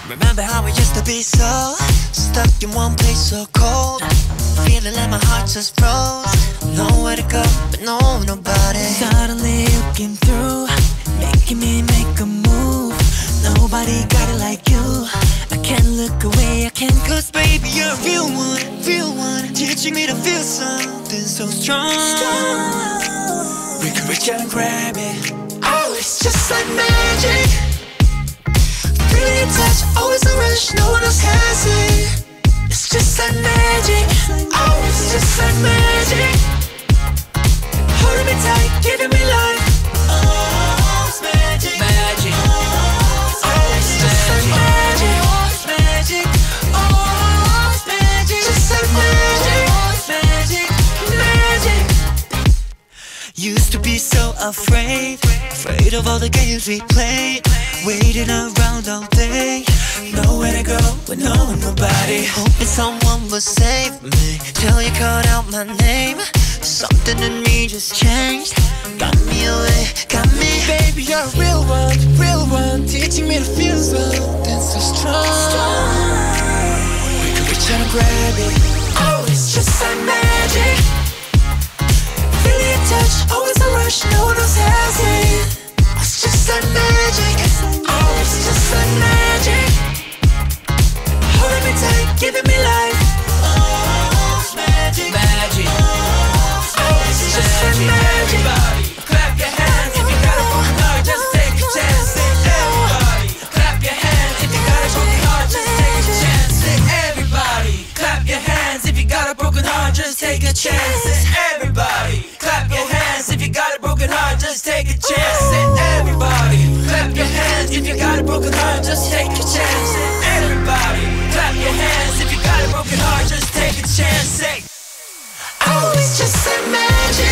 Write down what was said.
Remember how we used to be so stuck in one place, so cold, feeling like my heart just froze. Nowhere to go, but nobody. Suddenly you came through, making me make a move. Nobody got it like you. I can't look away, I can't. Cause baby, you're a real one, teaching me to feel something so strong. We can reach out and grab it. Oh, it's just like magic. Feeling your touch, always a rush, no one else has it. It's just like magic. Oh, it's just like magic. Holding me tight, giving me life. Oh, it's magic. Magic. Oh, it's just like magic. Oh, it's magic. Oh, it's magic. Just like magic. Oh, it's magic. Magic. Used to be so afraid of all the games we played, waiting around all day, nowhere to go with nobody. Hoping someone will save me till you called out my name. Something in me just changed, got me away, got me. Baby, you're a real one, teaching me to feel something so strong. We could reach out and grab it. Oh, it's just like magic. Feeling your touch, always a rush, no one else has it. It's just like magic. Oh, it's just like magic. Holding me tight, giving me life. Oh, it's magic. Magic. Oh, it's just like magic. Everybody, clap your hands if you got a broken heart, just take a chance. Everybody, clap your hands if you got a broken heart, just take a chance. Everybody, clap your hands if you got a broken heart, just take a chance. Everybody, clap your hands if you got a broken heart, just take a chance. Everybody, clap your hands if you got a broken heart, just take a chance. Everybody, clap your hands if you got a broken heart, just take a chance. Oh, it's just like magic.